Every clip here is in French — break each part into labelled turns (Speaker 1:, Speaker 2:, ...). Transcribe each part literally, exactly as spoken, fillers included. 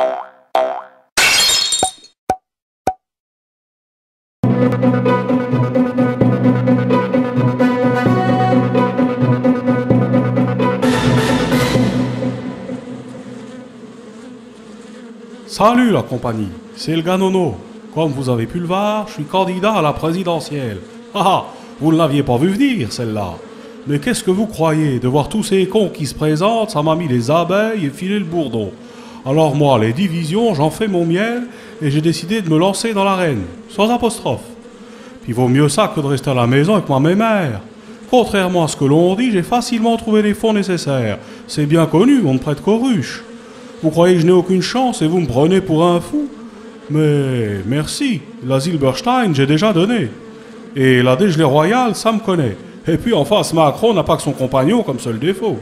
Speaker 1: Salut la compagnie, c'est le gars Nono. Comme vous avez pu le voir, je suis candidat à la présidentielle. Ah ah, vous ne l'aviez pas vu venir celle-là. Mais qu'est-ce que vous croyez? De voir tous ces cons qui se présentent, ça m'a mis les abeilles et filé le bourdon. Alors moi, les divisions, j'en fais mon miel et j'ai décidé de me lancer dans l'arène, sans apostrophe. Puis vaut mieux ça que de rester à la maison avec ma mémère. Contrairement à ce que l'on dit, j'ai facilement trouvé les fonds nécessaires. C'est bien connu, on ne prête qu'aux ruches. Vous croyez que je n'ai aucune chance et vous me prenez pour un fou? Mais merci, la Zilberstein, j'ai déjà donné. Et la dégelée royale, ça me connaît. Et puis en face, Macron n'a pas que son compagnon comme seul défaut.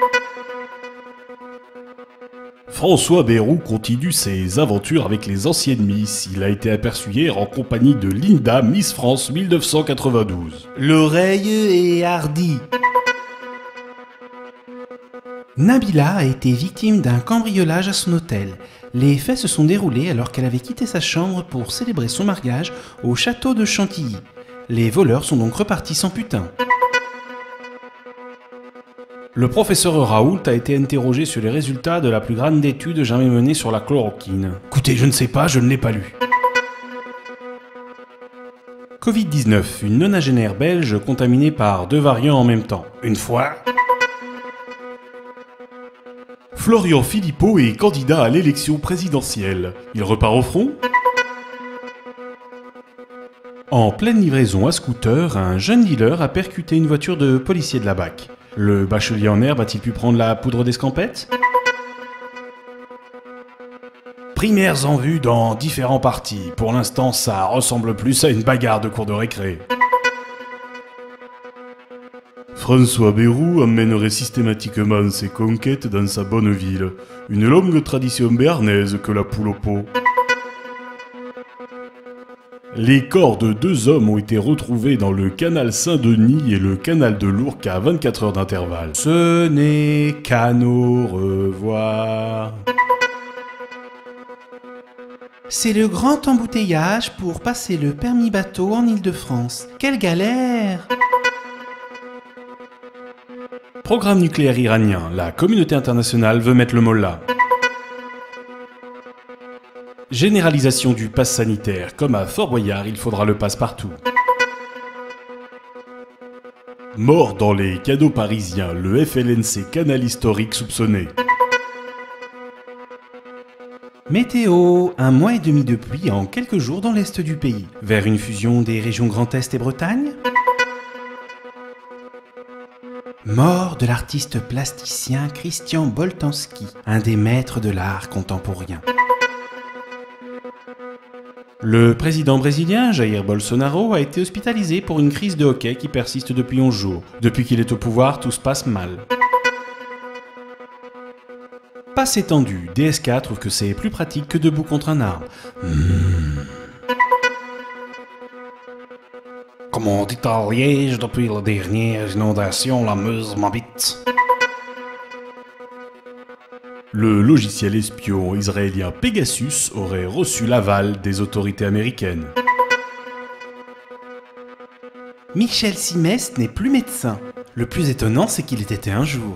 Speaker 2: François Bayrou continue ses aventures avec les anciennes Miss. Il a été aperçu hier en compagnie de Linda, Miss France mille neuf cent quatre-vingt-douze.
Speaker 3: L'oreille est hardie. Nabila a été victime d'un cambriolage à son hôtel. Les faits se sont déroulés alors qu'elle avait quitté sa chambre pour célébrer son mariage au château de Chantilly. Les voleurs sont donc repartis sans putain.
Speaker 2: Le professeur Raoult a été interrogé sur les résultats de la plus grande étude jamais menée sur la chloroquine. Écoutez, je ne sais pas, je ne l'ai pas lu. covid dix-neuf, une nonagénaire belge contaminée par deux variants en même temps. Une fois... Florian Philippot est candidat à l'élection présidentielle. Il repart au front? En pleine livraison à scooter, un jeune dealer a percuté une voiture de policier de la B A C. Le bachelier en herbe a-t-il pu prendre la poudre d'escampette? Primaires en vue dans différents partis. Pour l'instant, ça ressemble plus à une bagarre de cours de récré. François Bayrou emmènerait systématiquement ses conquêtes dans sa bonne ville. Une longue tradition béarnaise que la poule au pot. Les corps de deux hommes ont été retrouvés dans le canal Saint-Denis et le canal de l'Ourcq à vingt-quatre heures d'intervalle. Ce n'est qu'à nous revoir.
Speaker 3: C'est le grand embouteillage pour passer le permis bateau en Île-de-France. Quelle galère!
Speaker 2: Programme nucléaire iranien. La communauté internationale veut mettre le mollah. Généralisation du pass sanitaire. Comme à Fort Boyard, il faudra le passe partout. Mort dans les canaux parisiens. Le F L N C canal historique soupçonné.
Speaker 3: Météo, un mois et demi de pluie en quelques jours dans l'est du pays. Vers une fusion des régions Grand Est et Bretagne. Mort de l'artiste plasticien Christian Boltanski, un des maîtres de l'art contemporain.
Speaker 2: Le président brésilien, Jair Bolsonaro, a été hospitalisé pour une crise de hockey qui persiste depuis onze jours. Depuis qu'il est au pouvoir, tout se passe mal. Passe étendue, D S K trouve que c'est plus pratique que debout contre un arbre. Mmh. Comme on dit à Liège depuis la dernière inondation, la Meuse m'habite. Le logiciel espion israélien Pegasus aurait reçu l'aval des autorités américaines.
Speaker 3: Michel Simès n'est plus médecin. Le plus étonnant, c'est qu'il était un jour.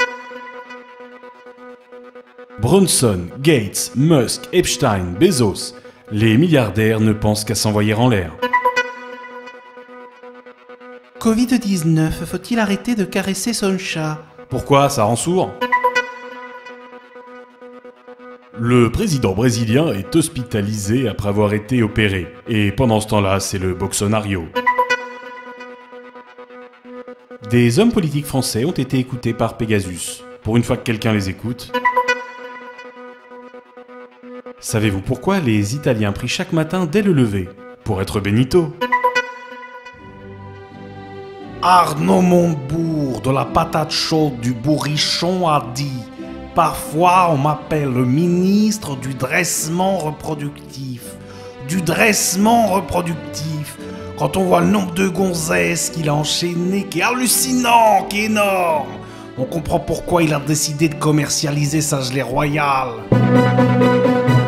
Speaker 2: Bronson, Gates, Musk, Epstein, Bezos. Les milliardaires ne pensent qu'à s'envoyer en l'air.
Speaker 3: covid dix-neuf, faut-il arrêter de caresser son chat?
Speaker 2: Pourquoi? Ça rend sourd? Le président brésilien est hospitalisé après avoir été opéré. Et pendant ce temps-là, c'est le Bolsonaro. Des hommes politiques français ont été écoutés par Pegasus. Pour une fois que quelqu'un les écoute. Savez-vous pourquoi les Italiens prient chaque matin dès le lever? Pour être Benito.
Speaker 4: Arnaud Montebourg de la patate chaude du bourrichon a dit « Parfois on m'appelle le ministre du dressement reproductif. Du dressement reproductif. Quand on voit le nombre de gonzesses qu'il a enchaîné, qui est hallucinant, qui est énorme. On comprend pourquoi il a décidé de commercialiser sa gelée royale.